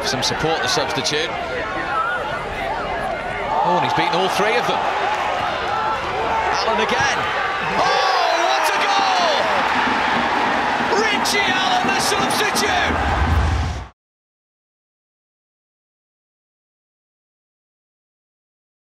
some support, the substitute. Oh, and he's beaten all three of them.